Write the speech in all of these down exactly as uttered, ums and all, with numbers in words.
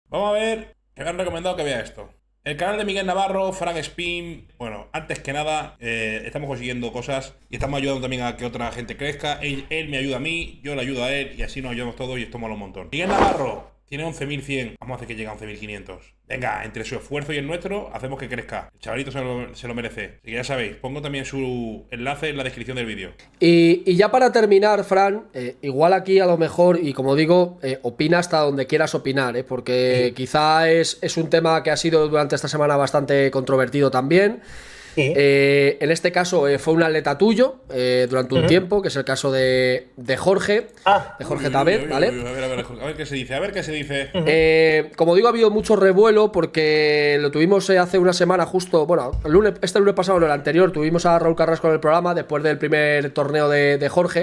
Vamos a ver, que me han recomendado que vea esto. El canal de Miguel Navarro, Frank Spin. Bueno, antes que nada, eh, estamos consiguiendo cosas y estamos ayudando también a que otra gente crezca. Él, él me ayuda a mí, yo le ayudo a él y así nos ayudamos todos y esto mola un montón. Miguel Navarro tiene once mil cien. Vamos a hacer que llegue a once mil quinientos. Venga, entre su esfuerzo y el nuestro, hacemos que crezca. El chavalito se lo, se lo merece. Así que ya sabéis, pongo también su enlace en la descripción del vídeo. Y, y ya para terminar, Fran, eh, igual aquí a lo mejor, y como digo, eh, opina hasta donde quieras opinar, eh, porque sí. quizá es, es un tema que ha sido durante esta semana bastante controvertido también. Sí. Eh, en este caso eh, fue un atleta tuyo eh, durante un uh-huh. tiempo, que es el caso de, de Jorge, ah. de Jorge Tabet, ¿vale? A ver, a ver, a ver qué se dice, a ver qué se dice. Uh-huh. eh, como digo, ha habido mucho revuelo porque lo tuvimos eh, hace una semana justo, bueno, el lunes, este lunes pasado, no, el anterior, tuvimos a Raúl Carrasco en el programa después del primer torneo de, de Jorge.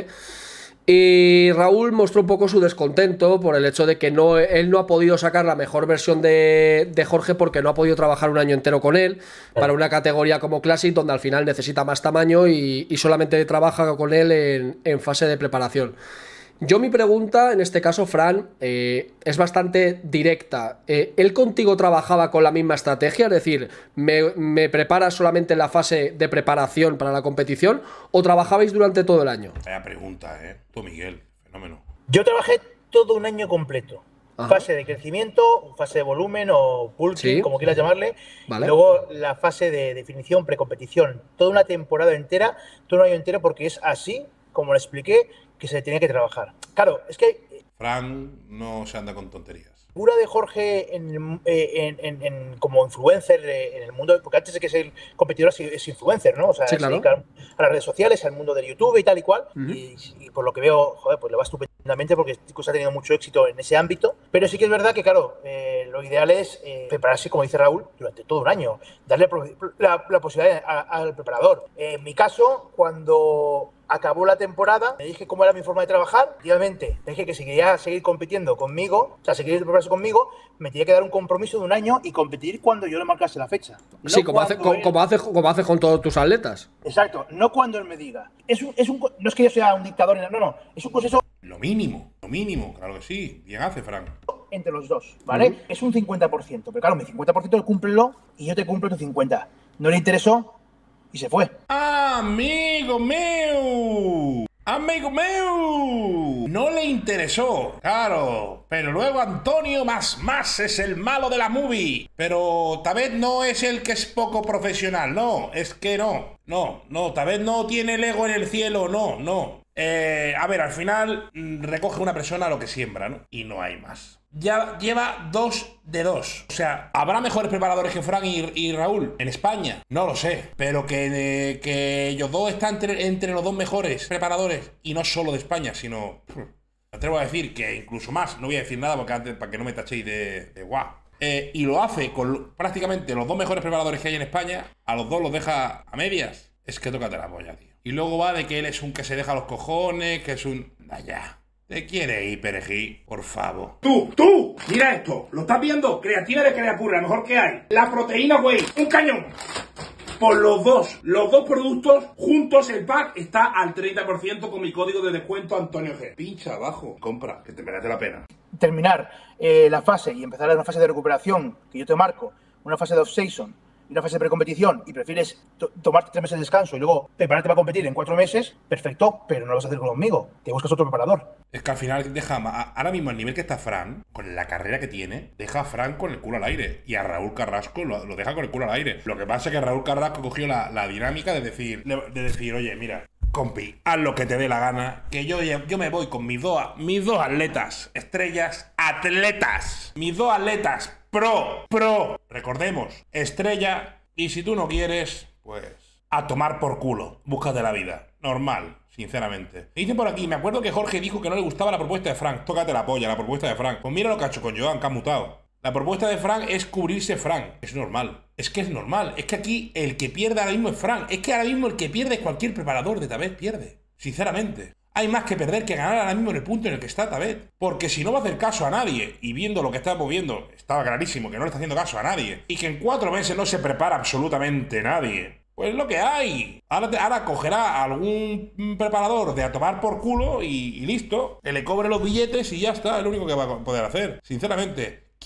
Y Raúl mostró un poco su descontento por el hecho de que no, él no ha podido sacar la mejor versión de, de Jorge porque no ha podido trabajar un año entero con él para una categoría como Classic donde al final necesita más tamaño y, y solamente trabaja con él en, en fase de preparación. Yo mi pregunta, en este caso, Fran, eh, es bastante directa. Eh, ¿Él contigo trabajaba con la misma estrategia? Es decir, ¿me, me preparas solamente en la fase de preparación para la competición o trabajabais durante todo el año? Vaya pregunta, ¿eh? Tú, Miguel, fenómeno. Yo trabajé todo un año completo. Ajá. Fase de crecimiento, fase de volumen o bulking, ¿sí? Como quieras llamarle. Vale. Luego la fase de definición, precompetición. Toda una temporada entera, todo un año entero, porque es así, como lo expliqué, que se tenía que trabajar. Claro, es que... Fran no se anda con tonterías. La figura de Jorge en, en, en, en, como influencer en el mundo, porque antes de que ser competidor es influencer, ¿no? O sea, sí, claro. Se dedica a las redes sociales, al mundo del YouTube y tal y cual. Uh-huh. y, y por lo que veo, joder, pues le va estupendamente porque este chico ha tenido mucho éxito en ese ámbito. Pero sí que es verdad que, claro, eh, lo ideal es eh, prepararse, como dice Raúl, durante todo un año. Darle la, la posibilidad a, a, al preparador. Eh, en mi caso, cuando... acabó la temporada, me dije cómo era mi forma de trabajar. Obviamente, me dije que si quería seguir compitiendo conmigo, o sea, si quería prepararse conmigo, me tenía que dar un compromiso de un año y competir cuando yo le marcase la fecha. No sí, como, hace, él... como, como, hace, como haces con todos tus atletas. Exacto, no cuando él me diga. Es un, es un, no es que yo sea un dictador, no, no, es un proceso... Lo mínimo, lo mínimo, claro que sí. Bien hace, Frank. Entre los dos, ¿vale? Uh-huh. Es un cincuenta por ciento, pero claro, mi cincuenta por ciento cúmplelo y yo te cumplo tu cincuenta por ciento. ¿No le interesó? Y se fue. ¡Amigo mío! ¡Amigo mío! No le interesó, claro. Pero luego Antonio más más es el malo de la movie. Pero Tabet no es el que es poco profesional, no. Es que no, no, no. Tabet no tiene el ego en el cielo, no, no. Eh, a ver, al final recoge una persona lo que siembra, ¿no? Y no hay más. Ya lleva dos de dos. O sea, ¿habrá mejores preparadores que Fran y, y Raúl en España? No lo sé. Pero que, eh, que ellos dos están entre, entre los dos mejores preparadores. Y no solo de España, sino... Me atrevo a decir que incluso más. No voy a decir nada porque antes, para que no me tachéis de, de guau. Eh, y lo hace con prácticamente los dos mejores preparadores que hay en España. A los dos los deja a medias. Es que tócate la polla, tío. Y luego va de que él es un que se deja los cojones, que es un... Vaya... ¿Te quiere ir, perejil? Por favor. Tú, tú, mira esto. ¿Lo estás viendo? Creatina de Creapure, la mejor que hay. La proteína Whey, un cañón. Por los dos, los dos productos juntos, el pack está al treinta por ciento con mi código de descuento Antonio G. Pincha abajo, compra, que te merece la pena. Terminar eh, la fase y empezar una fase de recuperación que yo te marco, una fase de off-season y una fase de precompetición y prefieres to tomarte tres meses de descanso y luego prepararte para competir en cuatro meses, perfecto, pero no lo vas a hacer conmigo. Te buscas otro preparador. Es que al final deja, ahora mismo al nivel que está Fran, con la carrera que tiene, deja a Fran con el culo al aire y a Raúl Carrasco lo, lo deja con el culo al aire. Lo que pasa es que Raúl Carrasco cogió la, la dinámica de decir, de decir, oye, mira, compi, haz lo que te dé la gana, que yo, yo me voy con mis dos, mis dos atletas, estrellas, atletas, mis dos atletas, pro, pro, recordemos, estrella, y si tú no quieres, pues a tomar por culo, búscate la vida, normal, sinceramente. Me dicen por aquí, me acuerdo que Jorge dijo que no le gustaba la propuesta de Frank, tócate la polla, la propuesta de Frank. Pues mira lo que ha hecho con Joan, que ha mutado. La propuesta de Frank es cubrirse Frank, es normal, es que es normal, es que aquí el que pierde ahora mismo es Frank, es que ahora mismo el que pierde es cualquier preparador de Tabet, pierde, sinceramente. Hay más que perder que ganar ahora mismo en el punto en el que está Tabet. Porque si no va a hacer caso a nadie, y viendo lo que estamos viendo, estaba clarísimo que no le está haciendo caso a nadie, y que en cuatro meses no se prepara absolutamente nadie, pues lo que hay. Ahora, te, ahora cogerá a algún preparador de a tomar por culo y, y listo, que le cobre los billetes y ya está, es lo único que va a poder hacer. Sinceramente,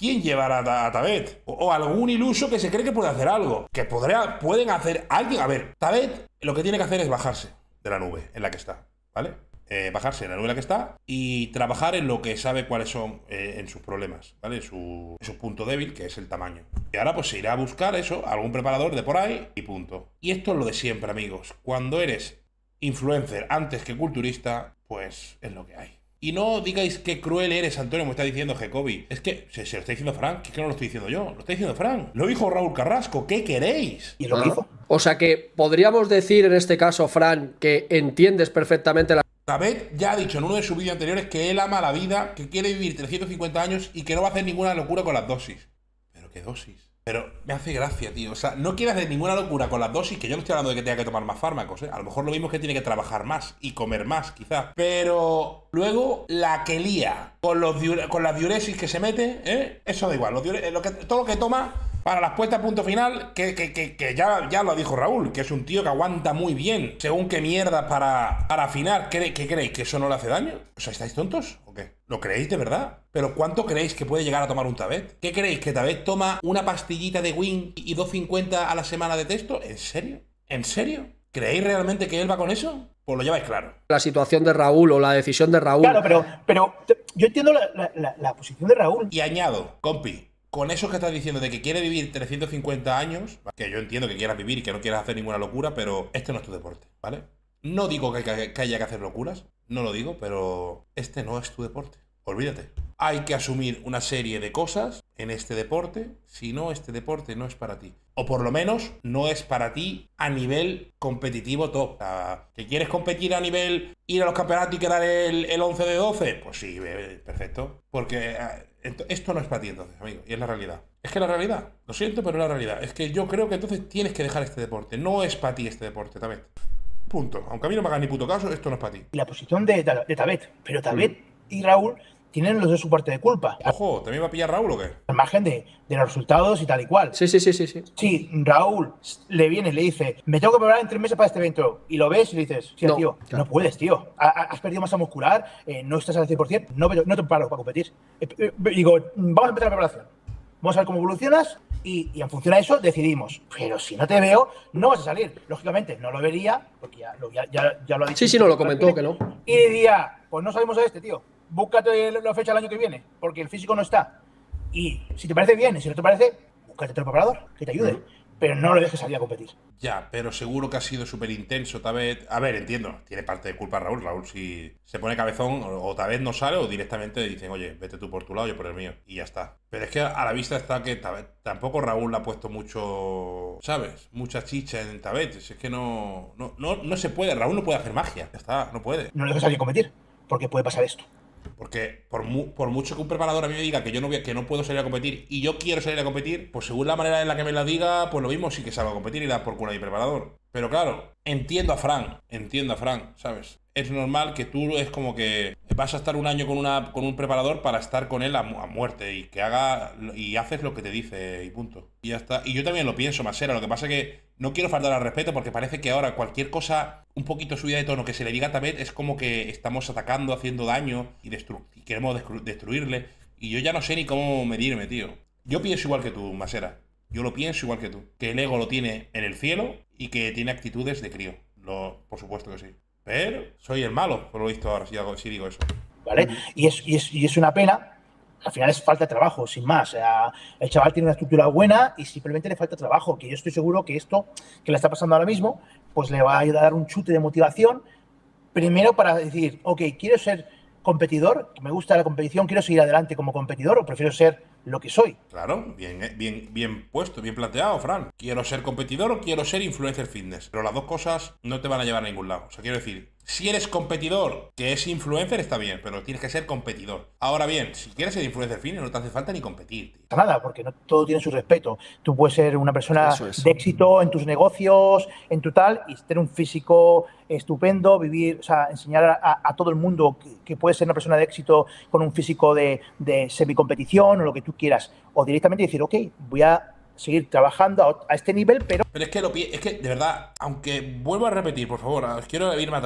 ¿quién llevará a, a Tabet? O, o algún iluso que se cree que puede hacer algo. Que podría, pueden hacer alguien. A ver, Tabet lo que tiene que hacer es bajarse de la nube en la que está, ¿vale? Eh, bajarse en la nube en la que está y trabajar en lo que sabe cuáles son eh, en sus problemas, ¿vale? Su, su punto débil, que es el tamaño. Y ahora pues se irá a buscar eso, algún preparador de por ahí y punto. Y esto es lo de siempre, amigos. Cuando eres influencer antes que culturista, pues es lo que hay. Y no digáis qué cruel eres, Antonio, me está diciendo Jacobi. Es que se, se lo está diciendo Frank, que es que no lo estoy diciendo yo, lo está diciendo Frank. Lo dijo Raúl Carrasco, ¿qué queréis? Y lo que hizo. O sea que podríamos decir en este caso, Fran, que entiendes perfectamente la... Tabet ya ha dicho en uno de sus vídeos anteriores que él ama la vida, que quiere vivir trescientos cincuenta años y que no va a hacer ninguna locura con las dosis. ¿Pero qué dosis? Pero me hace gracia, tío. O sea, no quiere hacer ninguna locura con las dosis, que yo no estoy hablando de que tenga que tomar más fármacos, ¿eh? A lo mejor lo mismo es que tiene que trabajar más y comer más, quizás. Pero luego la que lía con, los con las diuresis que se mete, ¿eh? Eso da igual. Los lo que, todo lo que toma para las puestas a punto final, que, que, que, que ya, ya lo dijo Raúl, que es un tío que aguanta muy bien, según qué mierda para, para afinar. ¿Qué, ¿Qué creéis? ¿Que eso no le hace daño? O sea, ¿estáis tontos o qué? ¿Lo creéis de verdad? ¿Pero cuánto creéis que puede llegar a tomar un Tabet? ¿Qué creéis? ¿Que Tabet toma una pastillita de Win y dos cincuenta a la semana de texto? ¿En serio? ¿En serio? ¿Creéis realmente que él va con eso? Pues lo lleváis claro. La situación de Raúl o la decisión de Raúl. Claro, pero, pero yo entiendo la, la, la, la posición de Raúl. Y añado, compi, con eso que estás diciendo de que quiere vivir trescientos cincuenta años, que yo entiendo que quieras vivir y que no quieras hacer ninguna locura, pero este no es tu deporte, ¿vale? No digo que, que, que haya que hacer locuras, no lo digo, pero este no es tu deporte. Olvídate. Hay que asumir una serie de cosas en este deporte, si no, este deporte no es para ti. O por lo menos no es para ti a nivel competitivo top. O sea, ¿que quieres competir a nivel ir a los campeonatos y quedar el, el once de doce? Pues sí, perfecto. Porque eh, esto no es para ti entonces, amigo. Y es la realidad. Es que la realidad, lo siento, pero es la realidad. Es que yo creo que entonces tienes que dejar este deporte. No es para ti este deporte, Tabet. Punto. Aunque a mí no me hagas ni puto caso, esto no es para ti. Y la posición de, de Tabet. Pero Tabet mm. y Raúl tienen los dos su parte de culpa. Ojo, ¿también va a pillar Raúl o qué? Al margen de, de los resultados y tal y cual. Sí, sí, sí, sí, sí. Si Raúl le viene y le dice, me tengo que preparar en tres meses para este evento, y lo ves y le dices, sí, no, tío, claro. no puedes, tío. Has perdido masa muscular, eh, no estás al cien por cien, no, no te preparas para competir. Eh, eh, digo, vamos a empezar la preparación. Vamos a ver cómo evolucionas y, y en función a eso decidimos. Pero si no te veo, no vas a salir. Lógicamente, no lo vería, porque ya, ya, ya, ya lo ha dicho. Sí, sí, no lo comentó, que no. Y diría, pues no salimos a este, tío. Búscate la fecha el año que viene, porque el físico no está. Y si te parece bien, y si no te parece, búscate otro preparador que te ayude. Pero no lo dejes salir a competir. Ya, pero seguro que ha sido súper intenso, Tabet. A ver, entiendo, tiene parte de culpa Raúl. Raúl si se pone cabezón, o Tabet no sale, o directamente dicen, oye, vete tú por tu lado, yo por el mío. Y ya está. Pero es que a la vista está que Tabet, tampoco Raúl le ha puesto mucho, ¿sabes? Mucha chicha en Tabet. Es que no, no, no, no se puede. Raúl no puede hacer magia. Ya está, no puede. No lo dejes salir a competir, porque puede pasar esto. Porque por, mu por mucho que un preparador a mí me diga que yo no, voy a, que no puedo salir a competir y yo quiero salir a competir, pues según la manera en la que me la diga, pues lo mismo sí que salgo a competir y da por culo a mi preparador. Pero claro, entiendo a Fran, entiendo a Fran, ¿sabes? Es normal que tú es como que vas a estar un año con, una, con un preparador para estar con él a, a muerte y que haga y haces lo que te dice y punto. Y ya está. Y yo también lo pienso, Masera. Lo que pasa es que no quiero faltar al respeto porque parece que ahora cualquier cosa un poquito subida de tono que se le diga a Tabet es como que estamos atacando, haciendo daño y, destru y queremos destru destruirle. Y yo ya no sé ni cómo medirme, tío. Yo pienso igual que tú, Masera. Yo lo pienso igual que tú. Que el ego lo tiene en el cielo y que tiene actitudes de crío. Lo, por supuesto que sí. Pero soy el malo, por lo visto ahora, si, hago, si digo eso. ¿Vale? Y es, y, es, y es una pena. Al final es falta de trabajo, sin más. O sea, el chaval tiene una estructura buena y simplemente le falta trabajo. Que yo estoy seguro que esto que le está pasando ahora mismo, pues le va a ayudar a dar un chute de motivación. Primero para decir, ok, quiero ser competidor, me gusta la competición, quiero seguir adelante como competidor o prefiero ser lo que soy. Claro, bien, bien, bien puesto, bien planteado, Fran. ¿Quiero ser competidor o quiero ser influencer fitness? Pero las dos cosas no te van a llevar a ningún lado. O sea, quiero decir, si eres competidor que es influencer, está bien, pero tienes que ser competidor. Ahora bien, si quieres ser influencer fitness, no te hace falta ni competir, tío. Nada, porque no todo tiene su respeto. Tú puedes ser una persona es. de éxito en tus negocios, en tu tal, y tener un físico estupendo, vivir, o sea, enseñar a, a todo el mundo que, que puedes ser una persona de éxito con un físico de, de semicompetición o lo que tú quieras. O directamente decir, ok, voy a seguir trabajando a, a este nivel, pero... Pero es que, lo, es que, de verdad, aunque vuelvo a repetir, por favor, quiero irme atrás.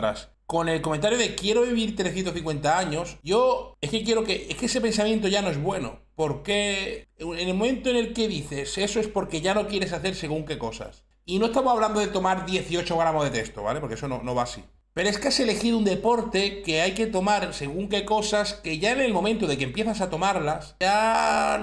con el comentario de quiero vivir trescientos cincuenta años, yo es que quiero que, es que ese pensamiento ya no es bueno, porque en el momento en el que dices eso es porque ya no quieres hacer según qué cosas. Y no estamos hablando de tomar dieciocho gramos de testo, ¿vale? Porque eso no, no va así. Pero es que has elegido un deporte que hay que tomar según qué cosas, que ya en el momento de que empiezas a tomarlas, ya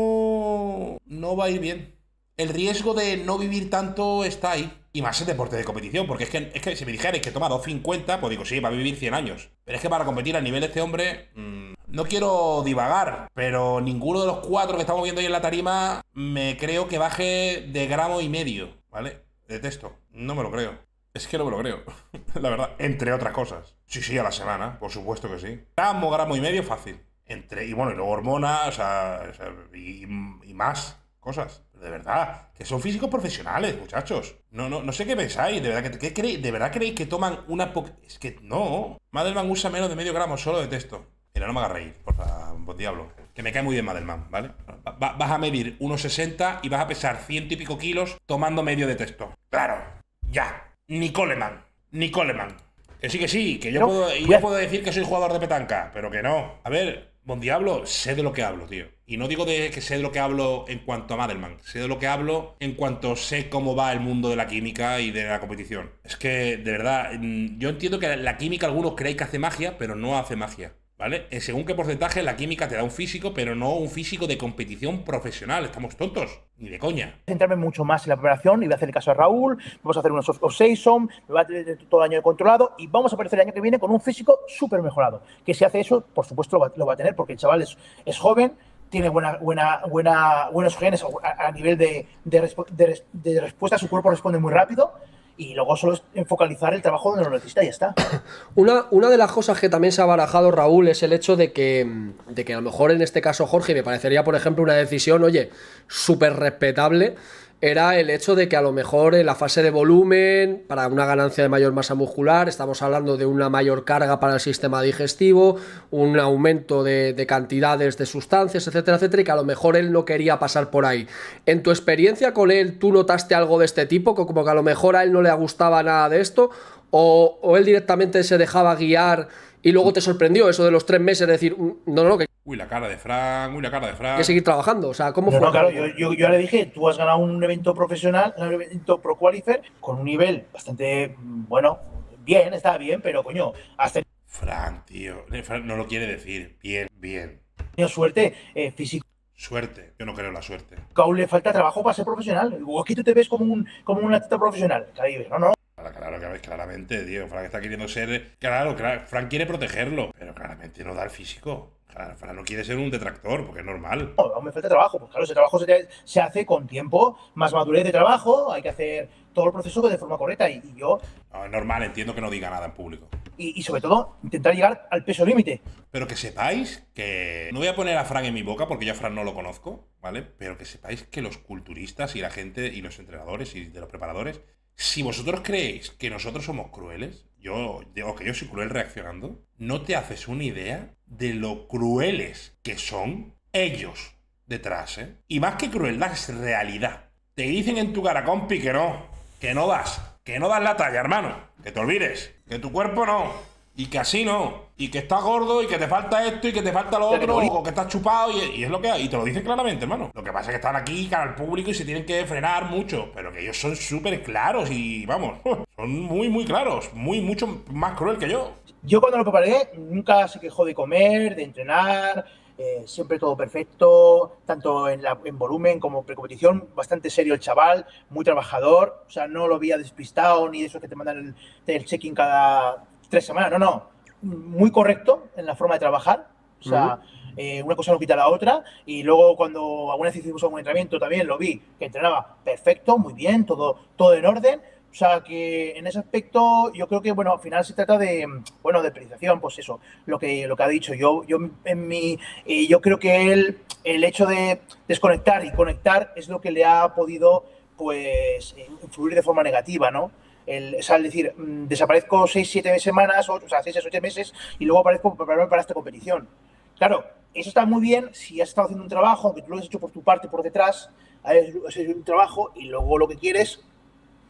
no, no va a ir bien. El riesgo de no vivir tanto está ahí. Y más en deporte de competición, porque es que, es que si me dijerais que toma dos cincuenta, pues digo, sí, va a vivir cien años. Pero es que para competir al nivel de este hombre, mmm, no quiero divagar, pero ninguno de los cuatro que estamos viendo ahí en la tarima me creo que baje de gramo y medio, ¿vale? De testo. No me lo creo. Es que no me lo creo, la verdad. Entre otras cosas. Sí, sí, a la semana, por supuesto que sí. Gramo, gramo y medio, fácil. Entre, y bueno, y luego hormonas, o sea, o sea y, y más cosas. De verdad, que son físicos profesionales, muchachos. No, no, no sé qué pensáis. De verdad, que, ¿qué creéis? ¿De verdad creéis que toman una po... Es que no. Madelman usa menos de medio gramo solo de testo. Mira, no me hagas reír, por favor, diablo. Que me cae muy bien Madelman, ¿vale? Va, vas a medir uno sesenta y vas a pesar ciento y pico kilos tomando medio de testo. Claro, ya. Ni Coleman, ni Coleman. Que sí, que sí, que yo, no, puedo, yo puedo decir que soy jugador de petanca, pero que no. A ver, Bon Diablo, sé de lo que hablo, tío. Y no digo de que sé de lo que hablo en cuanto a Madelman. Sé de lo que hablo en cuanto sé cómo va el mundo de la química y de la competición. Es que, de verdad, yo entiendo que la química algunos creéis que hace magia, pero no hace magia. ¿Vale? Según qué porcentaje la química te da un físico, pero no un físico de competición profesional. Estamos tontos, ni de coña. Centrarme mucho más en la preparación y voy a hacer caso a Raúl, vamos a hacer unos off-season, me va a tener todo el año controlado y vamos a aparecer el año que viene con un físico súper mejorado. Que si hace eso, por supuesto lo va, lo va a tener porque el chaval es, es joven, tiene buena, buena, buena, buenos genes a, a nivel de, de, de, de respuesta, su cuerpo responde muy rápido. Y luego solo es focalizar el trabajo donde lo necesita y ya está. Una, una de las cosas que también se ha barajado, Raúl, es el hecho de que, de que a lo mejor en este caso Jorge, me parecería, por ejemplo, una decisión, oye, súper respetable, era el hecho de que a lo mejor en la fase de volumen, para una ganancia de mayor masa muscular, estamos hablando de una mayor carga para el sistema digestivo, un aumento de, de cantidades de sustancias, etcétera, etcétera, y que a lo mejor él no quería pasar por ahí. En tu experiencia con él, ¿tú notaste algo de este tipo? Como que a lo mejor a él no le gustaba nada de esto, o, o él directamente se dejaba guiar y luego te sorprendió eso de los tres meses, de decir, no, no, no, que... Uy, la cara de Frank, uy, la cara de Frank. Hay que seguir trabajando, o sea, ¿cómo no, fue? No, claro, yo, yo, yo le dije, tú has ganado un evento profesional, un evento pro qualifier, con un nivel bastante, bueno, bien, está bien, pero coño, has tenido... Frank, tío, Frank no lo quiere decir, bien, bien. Tenido suerte, eh, físico. Suerte, yo no creo en la suerte. Aún le falta trabajo para ser profesional. O aquí tú te ves como un, como un atleta profesional. No, no. Claro, claro, que ves claramente, tío. Frank está queriendo ser. Claro, claro, Frank quiere protegerlo, pero claramente no da el físico. Claro, Frank no quiere ser un detractor, porque es normal. No, aún me falta trabajo. Pues claro, ese trabajo se, se hace con tiempo, más madurez de trabajo, hay que hacer todo el proceso de forma correcta. Y, y yo. No, es normal, entiendo que no diga nada en público. Y, y sobre todo, intentar llegar al peso límite. Pero que sepáis que. No voy a poner a Frank en mi boca porque yo a Frank no lo conozco, ¿vale? Pero que sepáis que los culturistas y la gente y los entrenadores y de los preparadores. Si vosotros creéis que nosotros somos crueles, yo digo que yo soy cruel reaccionando, no te haces una idea de lo crueles que son ellos detrás, ¿eh? Y más que crueldad es realidad. Te dicen en tu cara, compi, que no, que no das, que no das la talla, hermano, que te olvides, que tu cuerpo no, y que así no, y que estás gordo, y que te falta esto, y que te falta lo otro, o que estás chupado, y, y es lo que hay, y te lo dicen claramente, hermano. Lo que pasa es que están aquí cara al público y se tienen que frenar mucho, pero que ellos son súper claros y, vamos, son muy, muy claros, muy, mucho más cruel que yo. Yo cuando lo preparé, nunca se quejó de comer, de entrenar, eh, siempre todo perfecto, tanto en, la, en volumen como precompetición, bastante serio el chaval, muy trabajador, o sea, no lo había despistado, ni de eso que te mandan el, el check-in cada tres semanas, no, no, muy correcto en la forma de trabajar, o sea, uh-huh. eh, una cosa no quita la otra, y luego cuando alguna vez hicimos algún entrenamiento también lo vi, que entrenaba perfecto, muy bien, todo, todo en orden, o sea, que en ese aspecto yo creo que, bueno, al final se trata de, bueno, de priorización, pues eso, lo que, lo que ha dicho, yo, yo en mi, eh, yo creo que él, el hecho de desconectar y conectar es lo que le ha podido, pues, influir de forma negativa, ¿no? El, o sea, es decir, mmm, desaparezco seis, siete semanas, o, o sea, seis, ocho meses y luego aparezco para prepararme para esta competición. Claro, eso está muy bien si has estado haciendo un trabajo, aunque tú lo has hecho por tu parte, por detrás, has hecho un trabajo y luego lo que quieres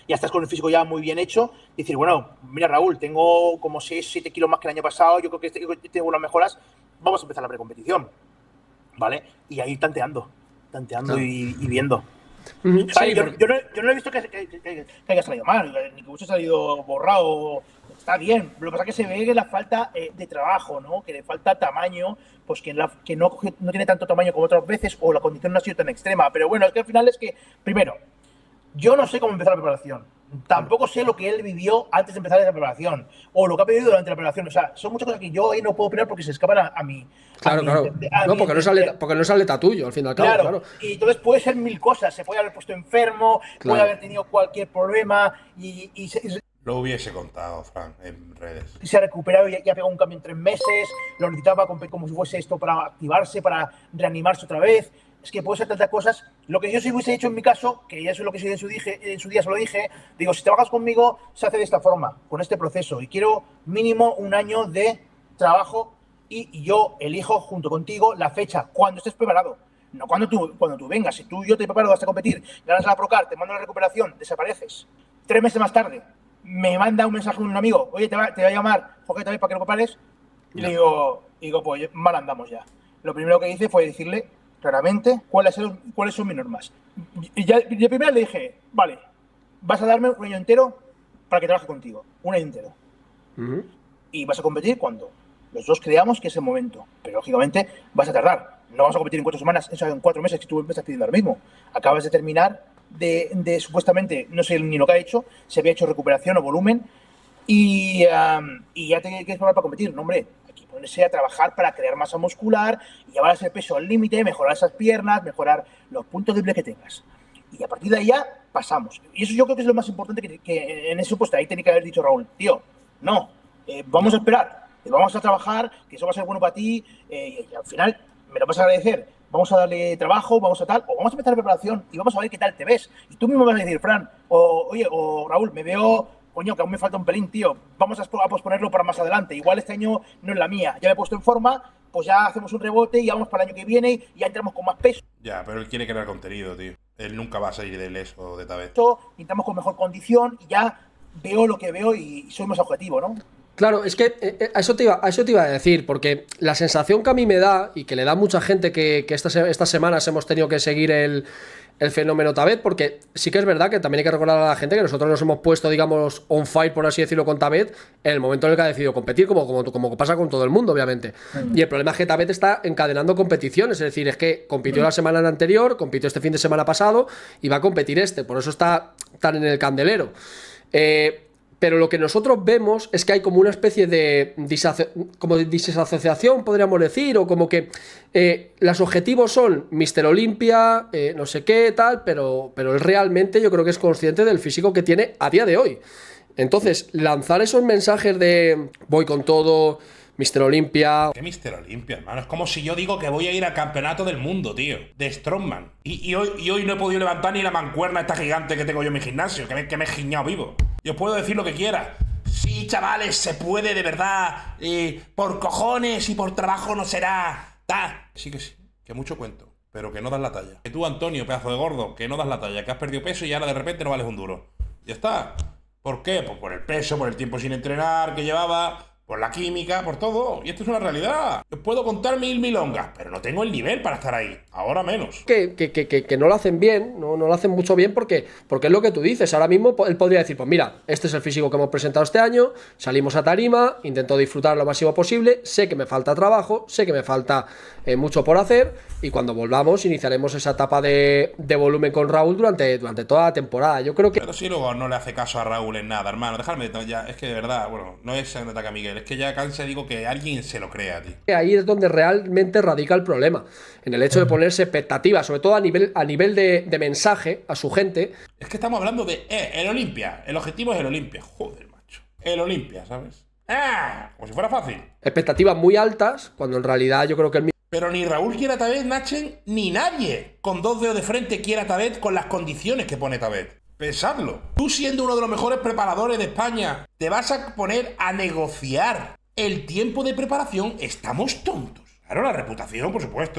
ya estás con el físico ya muy bien hecho, y decir, bueno, mira Raúl, tengo como seis, siete kilos más que el año pasado, yo creo que este, tengo unas mejoras, vamos a empezar la precompetición, ¿vale? Y ahí tanteando, tanteando claro. y, y viendo. Mm, sí, vale, yo, porque... yo, no, yo no he visto que, que, que, que haya salido mal, ni que hubiese salido borrado, está bien. Lo que pasa es que se ve que la falta eh, de trabajo, ¿no? Que le falta tamaño, pues que, la, que no, no tiene tanto tamaño como otras veces, o la condición no ha sido tan extrema. Pero bueno, es que al final es que, primero, yo no sé cómo empezar la preparación. Tampoco sé lo que él vivió antes de empezar la preparación, o lo que ha vivido durante la preparación. O sea, son muchas cosas que yo ahí no puedo opinar porque se escapan a, a mí. Claro, a claro. Mi, a no, mi, porque, no es atleta, porque no es atleta tuyo, al fin y al cabo. Claro, claro. Y entonces puede ser mil cosas. Se puede haber puesto enfermo, claro. puede haber tenido cualquier problema y, y, se, y lo hubiese contado, Fran, en redes. Y se ha recuperado y ya pegó un cambio en tres meses. Lo necesitaba como si fuese esto para activarse, para reanimarse otra vez. Es que puede ser tantas cosas. Lo que yo sí hubiese hecho en mi caso, que ya es lo que en su, dije, en su día se lo dije, digo, si trabajas conmigo, se hace de esta forma, con este proceso. Y quiero mínimo un año de trabajo y, y yo elijo junto contigo la fecha, cuando estés preparado. No cuando tú, cuando tú vengas. Si tú y yo te preparo, vas a competir, ganas la Procar, te mando la recuperación, desapareces. Tres meses más tarde, me manda un mensaje un amigo, oye, te va, te va a llamar, Jorge, también para que lo prepares. Y no. le digo, digo, pues mal andamos ya. Lo primero que hice fue decirle claramente cuáles son, cuáles son mis normas. Y ya, ya primero le dije, vale, vas a darme un año entero para que trabaje contigo, un año entero. Uh-huh. Y vas a competir cuando los dos creamos que es el momento. Pero lógicamente vas a tardar. No vas a competir en cuatro semanas, eso en cuatro meses que tú me estás pidiendo ahora mismo. Acabas de terminar de, de supuestamente, no sé ni lo que ha hecho, se había hecho recuperación o volumen y, um, y ya te quieres preparar para competir. No, hombre, aquí ponerse a trabajar para crear masa muscular y llevar ese peso al límite, mejorar esas piernas, mejorar los puntos débiles que tengas. Y a partir de ahí ya pasamos. Y eso yo creo que es lo más importante que, que en ese supuesto ahí tenía que haber dicho Raúl, tío, no, eh, vamos a esperar, eh, vamos a trabajar, que eso va a ser bueno para ti eh, y al final me lo vas a agradecer. Vamos a darle trabajo, vamos a tal, o vamos a empezar la preparación y vamos a ver qué tal te ves. Y tú mismo vas a decir, Fran, o oye, o Raúl, me veo, coño, que aún me falta un pelín, tío, vamos a, a posponerlo para más adelante. Igual este año no es la mía, ya me he puesto en forma, pues ya hacemos un rebote y vamos para el año que viene y ya entramos con más peso. Ya, pero él quiere crear contenido, tío. Él nunca va a salir del eso de Tabet. Entramos con mejor condición y ya veo lo que veo y soy más objetivo, ¿no? Claro, es que eh, a, eso te iba, a eso te iba a decir, porque la sensación que a mí me da, y que le da a mucha gente que, que estas, estas semanas hemos tenido que seguir el, el fenómeno Tabet, porque sí que es verdad que también hay que recordar a la gente que nosotros nos hemos puesto, digamos, on fire, por así decirlo, con Tabet en el momento en el que ha decidido competir, como, como, como pasa con todo el mundo, obviamente. Mm. Y el problema es que Tabet está encadenando competiciones, es decir, es que compitió mm. la semana anterior, compitió este fin de semana pasado y va a competir este, por eso está tan en el candelero. Eh... Pero lo que nosotros vemos es que hay como una especie de como de disasociación, podríamos decir, o como que eh, los objetivos son míster Olympia, eh, no sé qué, tal, pero, pero él realmente yo creo que es consciente del físico que tiene a día de hoy. Entonces, lanzar esos mensajes de voy con todo, míster Olympia... ¿Qué míster Olympia, hermano? Es como si yo digo que voy a ir al campeonato del mundo, tío, de Strongman. Y, y, hoy, y hoy no he podido levantar ni la mancuerna esta gigante que tengo yo en mi gimnasio, que me, que me he giñado vivo. Yo puedo decir lo que quiera. Sí, chavales, se puede de verdad. Eh, por cojones y por trabajo no será. Ta. Sí que sí, que mucho cuento, pero que no das la talla. Que tú, Antonio, pedazo de gordo, que no das la talla, que has perdido peso y ahora de repente no vales un duro. Ya está. ¿Por qué? Pues por el peso, por el tiempo sin entrenar que llevaba, por la química, por todo. Y esto es una realidad. Yo puedo contar mil milongas, pero no tengo el nivel para estar ahí. Ahora menos. Que, que, que, que no lo hacen bien, no, no lo hacen mucho bien porque, porque es lo que tú dices. Ahora mismo él podría decir, pues mira, este es el físico que hemos presentado este año, salimos a tarima, intento disfrutar lo máximo posible, sé que me falta trabajo, sé que me falta eh, mucho por hacer y cuando volvamos iniciaremos esa etapa de, de volumen con Raúl durante, durante toda la temporada. Yo creo que... Pero si luego no le hace caso a Raúl en nada, hermano, dejadme ya, es que de verdad, bueno, no es un ataque a Miguel, es que ya canse, digo que alguien se lo crea, tío. Ahí es donde realmente radica el problema, en el hecho de ponerse expectativas, sobre todo a nivel, a nivel de, de mensaje a su gente. Es que estamos hablando de eh, el Olympia, el objetivo es el Olympia, joder, macho, el Olympia, ¿sabes? Ah, como si fuera fácil. Expectativas muy altas, cuando en realidad yo creo que el mismo... Pero ni Raúl quiere a Tabet, Nachen, ni nadie con dos dedos de frente quiere a Tabet con las condiciones que pone Tabet. Pensadlo. Tú siendo uno de los mejores preparadores de España, te vas a poner a negociar el tiempo de preparación. Estamos tontos. Claro, la reputación, por supuesto.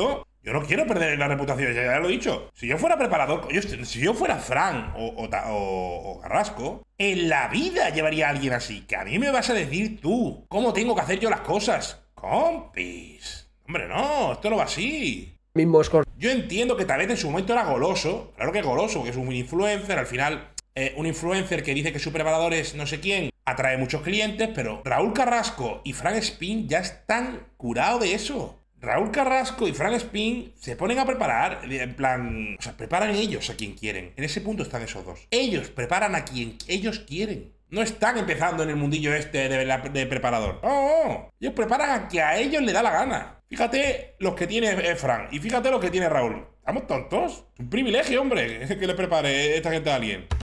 Yo no quiero perder la reputación, ya, ya lo he dicho. Si yo fuera preparador, yo, si yo fuera Fran o, o, o, o Carrasco, en la vida llevaría a alguien así. Que a mí me vas a decir tú cómo tengo que hacer yo las cosas. Compis. Hombre, no, esto no va así. Mismo score. Yo entiendo que tal vez en su momento era goloso. Claro que es goloso, porque es un influencer. Al final, eh, un influencer que dice que su preparador es no sé quién, atrae muchos clientes, pero Raúl Carrasco y Fran Espín ya están curados de eso. Raúl Carrasco y Fran Espín se ponen a preparar, en plan... O sea, preparan ellos a quien quieren. En ese punto están esos dos. Ellos preparan a quien ellos quieren. No están empezando en el mundillo este de, la, de preparador. No, no. Ellos preparan a que a ellos le da la gana. Fíjate los que tiene eh, Fran y fíjate los que tiene Raúl. ¿Estamos tontos? Es un privilegio, hombre, que le prepare esta gente a alguien.